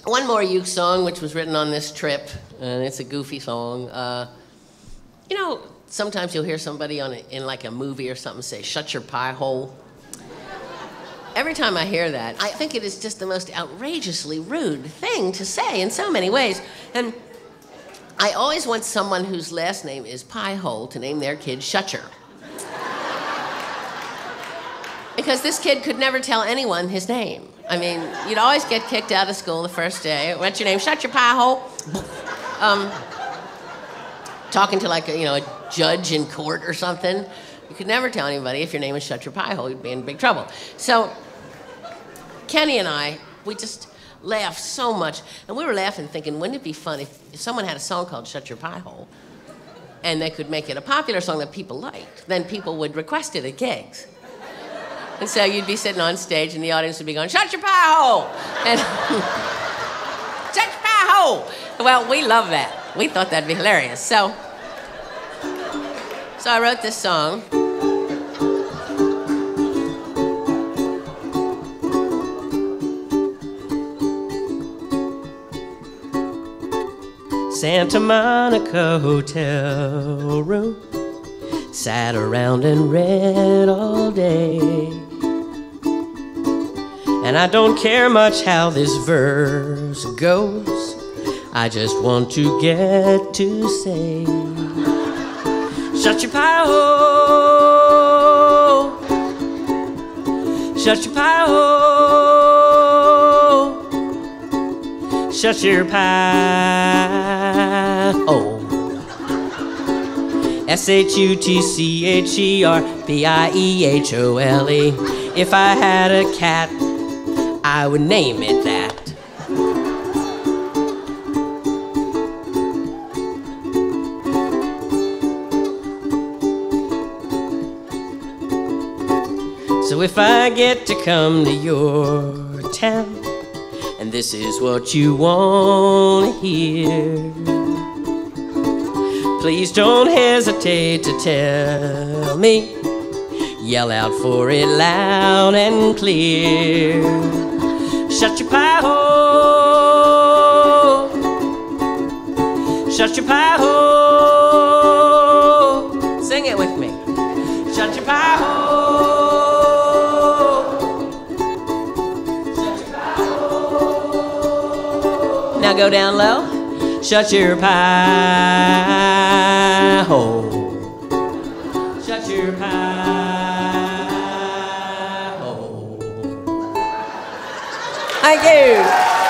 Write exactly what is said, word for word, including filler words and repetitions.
one more uke song, which was written on this trip, and it's a goofy song. Uh, you know, sometimes you'll hear somebody on a, in like a movie or something say, "Shut your pie hole." Every time I hear that, I think it is just the most outrageously rude thing to say in so many ways. And I always want someone whose last name is Piehole to name their kid Shutcher. Because this kid could never tell anyone his name. I mean, you'd always get kicked out of school the first day. What's your name? Shut your Piehole. Um, talking to like a, you know, a judge in court or something. You could never tell anybody if your name is Shut Your Piehole, you'd be in big trouble. So Kenny and I, we just laughed so much. And we were laughing thinking, wouldn't it be fun if, if someone had a song called Shut Your Piehole and they could make it a popular song that people liked, then people would request it at gigs. And so you'd be sitting on stage and the audience would be going, "Shut your Piehole!" And "Shut your Piehole!" Well, we love that. We thought that'd be hilarious. So, so I wrote this song. Santa Monica hotel room, sat around and read all day. And I don't care much how this verse goes, I just want to get to say, shut your pie hole, shut your pie hole, shut your pie hole. S H U T C H E R P I E H O L E. If I had a cat, I would name it that. So if I get to come to your town, and this is what you want to hear, please don't hesitate to tell me. Yell out for it loud and clear. Shut your pie hole, shut your pie hole. Sing it with me. Shut your pie hole, shut your pie hole. Now go down low. Shut your pie hole, shut your pie hole. Thank you.